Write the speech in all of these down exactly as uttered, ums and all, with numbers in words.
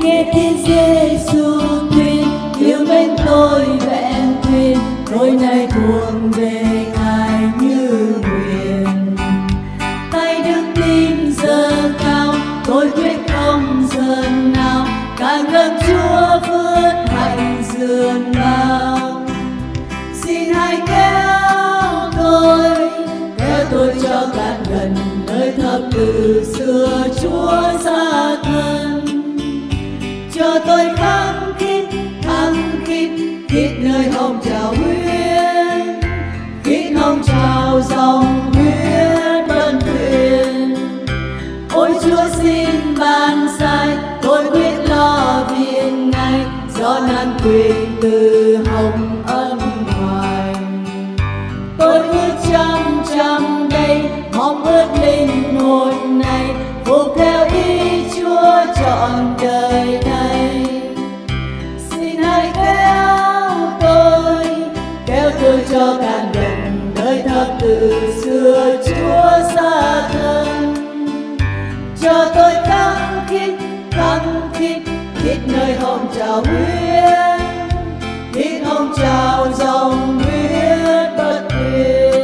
nghe tiếng Giêsu tuyên yêu mến tôi vẹn thuyền, tôi nay thuộc về Ngài như nguyện. Tay đức tin dâng cao, tôi quyết không dần nào, càng gần Chúa phước hạnh dường nào. Xin hãy kéo tôi, kéo tôi cho càng gần nơi thập từ xưa Chúa xa thân, cho tôi khăng khít khăng khít khít nơi hồng trào huyết, khít hồng trào dòng huyết bất tuyệt. Ôi Chúa xin ban sai, tôi quyết lo việc Ngài, do nan quyền từ hồng ân hoài. Tôi ước trăm trăm đây, mong ước linh hồn này phục theo ý Chúa trọn đời này. Xin hãy kéo tôi, kéo tôi cho càng gần nơi thập tự xưa Chúa xa thân, cho tôi khăng khít khăng khít khít nơi hồng trào huyết, khít hồng trào dòng huyết bất tuyệt.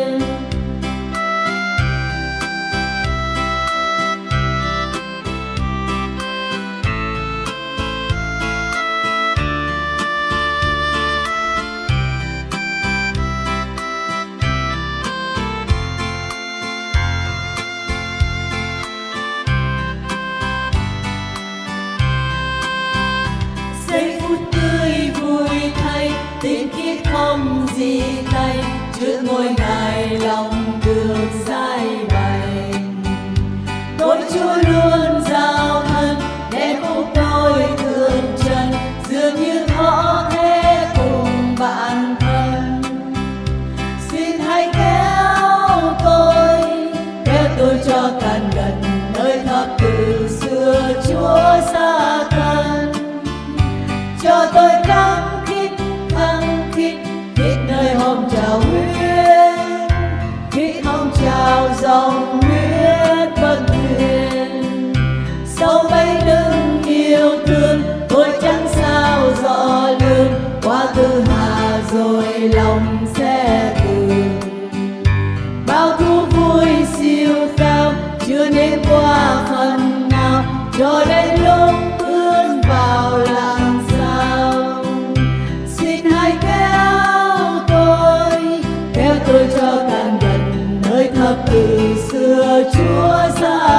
Giây phút tươi vui thay, tình khiết không gì tay, trước ngôi Ngài lòng được giải bày. Tôi Chúa luôn giao thân, để phúc tôi thương trần, dường như khó thế cùng bạn thân. Xin hãy kéo tôi, kéo tôi cho càng gần nơi thập tự xưa Chúa xa thân, cho tôi khăng khít khăng khít khít nơi hồng trào huyết, khít hồng trào dòng huyết bất tuyệt. Sau bấy đừng yêu thương, tôi chẳng sao rõ lường, qua tư hà rồi lòng sẽ tường. Bao thú vui siêu cao chưa nên qua phần nào, cho đến lúc bước vào làm sao. Xin hãy kéo tôi, kéo tôi cho càng gần nơi thập tự xưa Chúa xa